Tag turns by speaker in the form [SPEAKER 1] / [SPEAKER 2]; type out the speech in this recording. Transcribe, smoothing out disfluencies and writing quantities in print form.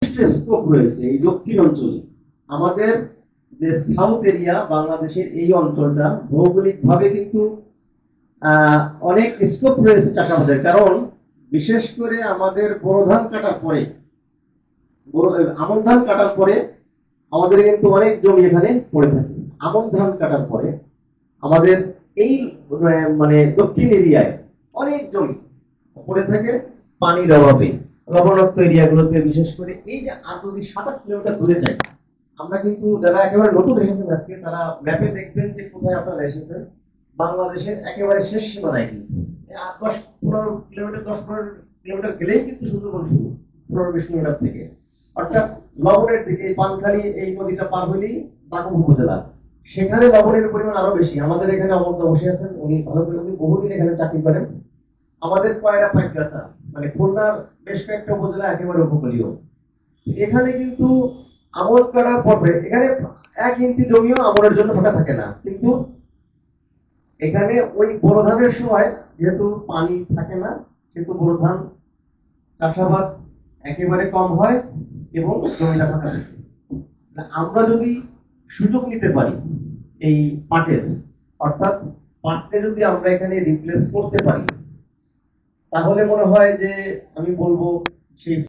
[SPEAKER 1] যথেষ্ট স্কোপ রয়েছে এই দক্ষিণ অঞ্চলে। আমাদের যে সাউথ এরিয়া বাংলাদেশের এই অঞ্চলটা ভৌগোলিকভাবে কিন্তু অনেক স্কোপ রয়েছে চাষাবাদের। কারণ বিশেষ করে আমাদের বোরো ধান কাটার পরে, আমন ধান কাটার পরে আমাদের কিন্তু অনেক জমি এখানে পড়ে থাকে। আমন ধান কাটার পরে আমাদের এই মানে দক্ষিণ এরিয়ায় অনেক জমি পড়ে থাকে পানির অভাবে, লবণাক্ত এরিয়াগুলোতে। বিশেষ করে এই যে যদি 7-8 কিলোমিটার দূরে যায়, আমরা কিন্তু যারা একেবারে নতুন এসেছেন আজকে তারা ম্যাপে দেখবেন যে কোথায় আপনারা এসেছেন। বাংলাদেশের একেবারে শেষ সীমানায় কিন্তু 10-15 কিলোমিটার, 10-15 কিলোমিটার গেলেই কিন্তু সুন্দরবন শুরু, 15-20 কিলোমিটার থেকে। অর্থাৎ লবণের দিকে পানখালী এই নদীটা পার হলেই দাগম উপজেলা, সেখানে লবণের পরিমাণ আরো বেশি। আমাদের এখানে অমরদা বসে আছেন, উনি ভালো করে উনি বহুদিন এখানে চাকরি করেন। আমাদের কয়রা পাইকাসা মানে খুলনার বেশ কয়েকটা উপজেলা একেবারে উপকূলীয়। এখানে কিন্তু আমন করার পরে এখানে 1 ইঞ্চি জমিও আমনের জন্য ফাঁকা থাকে না। কিন্তু এখানে ওই বোরো ধানের সময় যেহেতু পানি থাকে না, কিন্তু বোরো ধান চাষাবাদ একেবারে কম হয় এবং জমিটা ফাঁকা থাকে। আমরা যদি সুযোগ নিতে পারি এই পাটের, অর্থাৎ পাটকে যদি আমরা এখানে রিপ্লেস করতে পারি, তাহলে মনে হয় যে আমি বলবো সেই